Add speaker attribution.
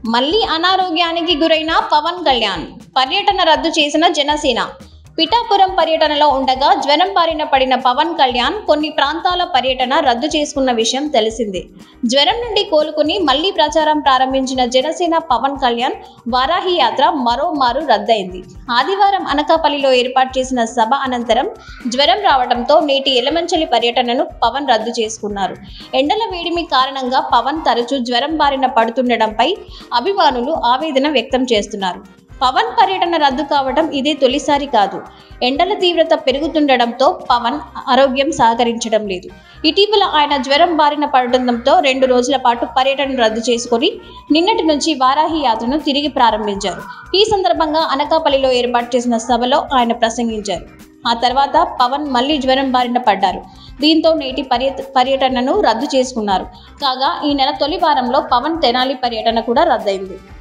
Speaker 1: మళ్లీ అనారోగ్యానికి గురైన పవన్ కళ్యాణ్ పర్యటన రద్దు చేసిన జనసేన. పిఠాపురం పర్యటనలో ఉండగా జ్వరం బారిన పడిన పవన్ కళ్యాణ్ కొన్ని ప్రాంతాల పర్యటన రద్దు చేసుకున్న విషయం తెలిసిందే. జ్వరం నుండి కోలుకుని మళ్లీ ప్రచారం ప్రారంభించిన జనసేన పవన్ కళ్యాణ్ వారాహి యాత్ర మరోమారు రద్దయింది. ఆదివారం అనకాపల్లిలో ఏర్పాటు చేసిన సభ అనంతరం జ్వరం రావడంతో నేటి ఎలమంచలి పర్యటనను పవన్ రద్దు చేసుకున్నారు. ఎండల వేడిమి కారణంగా పవన్ తరచూ జ్వరం బారిన పడుతుండడంపై అభిమానులు ఆవేదన వ్యక్తం చేస్తున్నారు. పవన్ పర్యటన రద్దు కావడం ఇదే తొలిసారి కాదు. ఎండల తీవ్రత పెరుగుతుండడంతో పవన్ ఆరోగ్యం సహకరించడం లేదు. ఇటీవల ఆయన జ్వరం బారిన పడడంతో 2 రోజుల పాటు పర్యటన రద్దు చేసుకుని నిన్నటి నుంచి వారాహి యాత్రను తిరిగి ప్రారంభించారు. ఈ సందర్భంగా అనకాపల్లిలో ఏర్పాటు చేసిన సభలో ఆయన ప్రసంగించారు. ఆ తర్వాత పవన్ మళ్లీ జ్వరం బారిన పడ్డారు. దీంతో నేటి పర్యటనను రద్దు చేసుకున్నారు. కాగా ఈ నెల తొలి వారంలో పవన్ తెనాలి పర్యటన కూడా రద్దయింది.